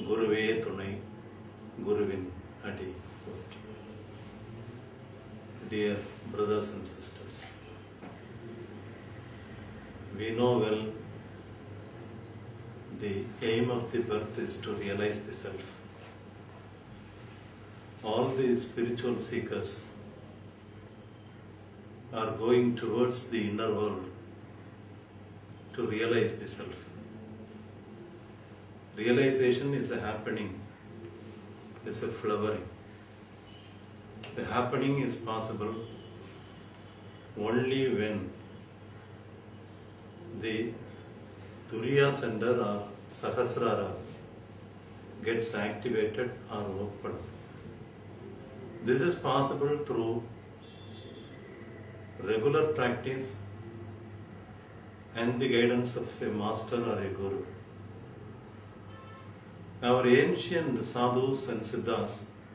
குருவே துணை குருவின் அடி போற்றி. Dear brothers and sisters, we know well the aim of the birth is to realize the self. All the spiritual seekers are going towards the inner world to realize the self. Realization is a happening, is a flowering. The happening is possible only when the Turiya center or Sahasrara gets activated or opened. This is possible through regular practice and the guidance of a master or a guru. Our ancient sadhus and siddhas,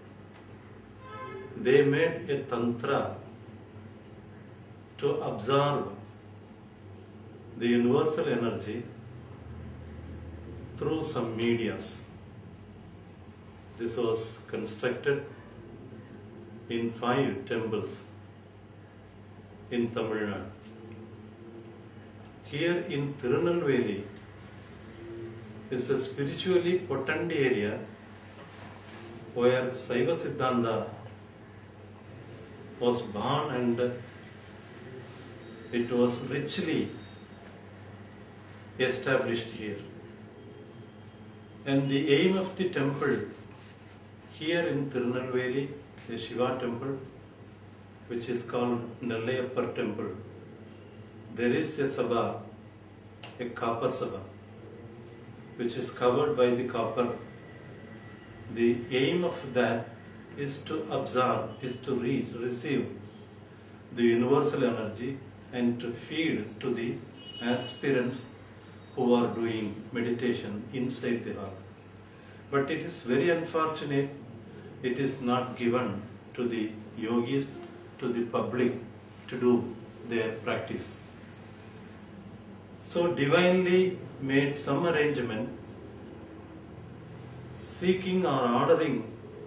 they made a tantra to absorb the universal energy through some medias. This was constructed in 5 temples in Tamil Nadu. Here in Tirunelveli is a spiritually potent area where Saiva Siddhanta was born, and it was richly established here. And the aim of the temple here in Tirunelveli, the Shiva temple, which is called Nellayappar temple, there is a sabha, a copper sabha, which is covered by the copper. The aim of that is to absorb, is to receive the universal energy and to feed to the aspirants who are doing meditation inside the hall. But it is very unfortunate, it is not given to the yogis, to the public to do their practice. So divinely made some arrangement seeking or ordering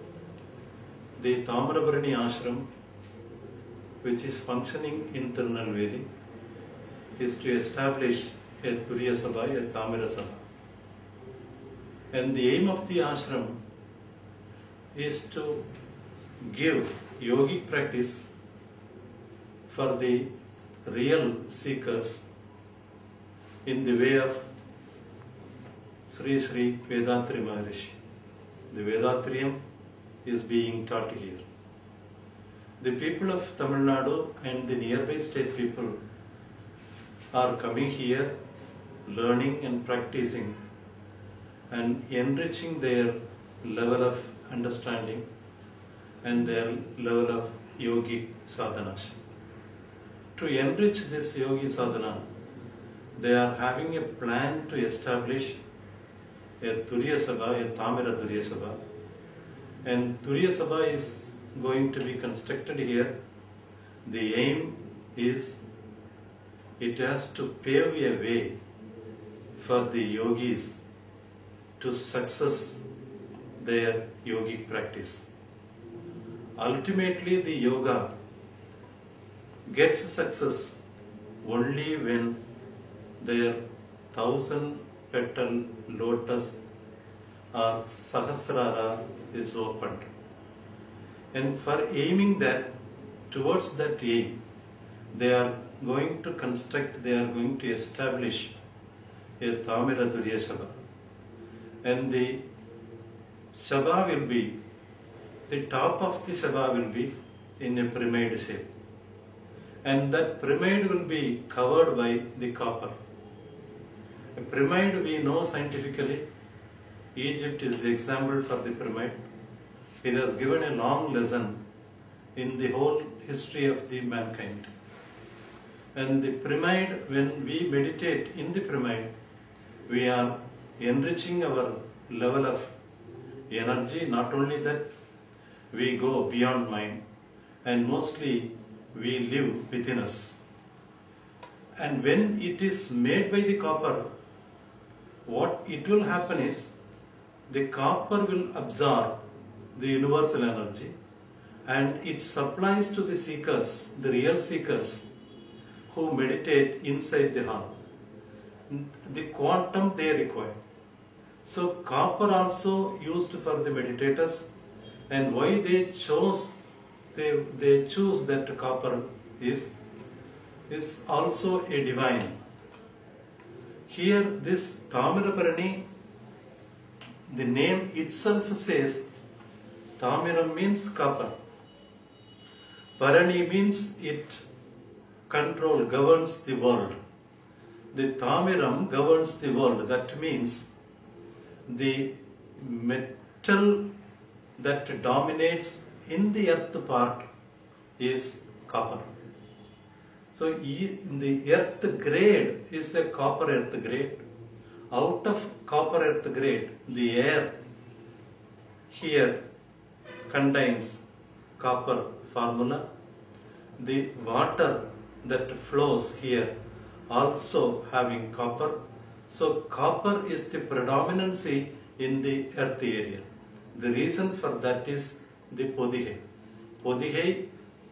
the Tamrabarani ashram, which is functioning in Tirunelveli, is to establish a Turiya Sabha, a Tamira Sabha. And the aim of the ashram is to give yogic practice for the real seekers in the way of Sri Sri Vedatri Maharishi. The Vedatriyam is being taught here. The people of Tamil Nadu and the nearby state people are coming here, learning and practicing and enriching their level of understanding and their level of yogic sadhanas. To enrich this yogi sadhana, they are having a plan to establish a Turiya Sabha, a Tamira Turiya Sabha. And Turiya Sabha is going to be constructed here. The aim is it has to pave a way for the yogis to success their yogic practice. Ultimately, the yoga gets success only when their 1,000-petal lotus or Sahasrara is opened. And for aiming that, towards that aim, they are going to construct, they are going to establish a Tamira Turiya Sabha. And the Sabha will be, the top of the Sabha will be in a pyramid shape. And that pyramid will be covered by the copper. A pyramid we know scientifically, Egypt is the example for the pyramid. It has given a long lesson in the whole history of the mankind. And the pyramid, when we meditate in the pyramid, we are enriching our level of energy. Not only that, we go beyond mind and mostly we live within us. And when it is made by the copper, what it will happen is the copper will absorb the universal energy and it supplies to the seekers, the real seekers who meditate inside the heart, the quantum they require. So copper also used for the meditators, and why they choose that copper is also a divine. Here this Tamiraparani, the name itself says Tamiram means copper. Parani means it governs the world. The Tamiram governs the world. That means the metal that dominates in the earth part is copper. So the earth grade is a copper earth grade. Out of copper earth grade, the air here contains copper formula. The water that flows here also having copper. So copper is the predominancy in the earth area. The reason for that is the Podigai. Podigai,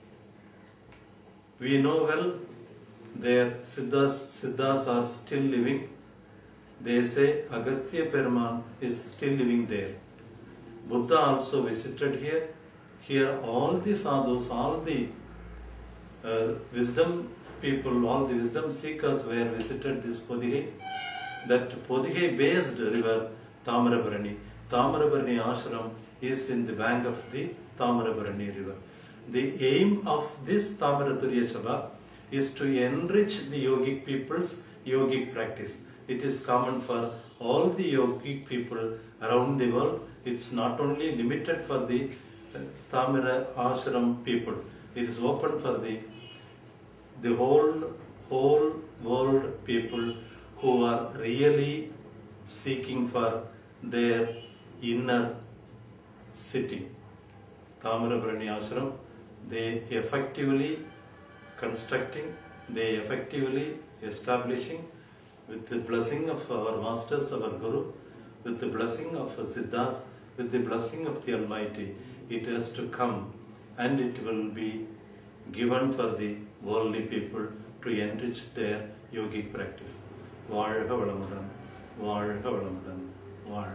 we know well, their Siddhas are still living. They say Agastya Perumal is still living there. Buddha also visited here. Here all the sadhus, all the wisdom people, all the wisdom seekers were visited this Podigai. That Podigai based river Tamiraparani. Tamiraparani ashram is in the bank of the Tamiraparani river. The aim of this Tamiraturya Sabha is to enrich the yogic people's yogic practice. It is common for all the yogic people around the world. It's not only limited for the Tamira ashram people. It is open for the whole world people who are really seeking for their inner city. Tamiraparani ashram, they effectively constructing, they effectively establishing with the blessing of our masters, our Guru, with the blessing of Siddhas, with the blessing of the Almighty. It has to come and it will be given for the worldly people to enrich their yogic practice. வாழ்க வளமுடன், வாழ்க வளமுடன், வாழ்க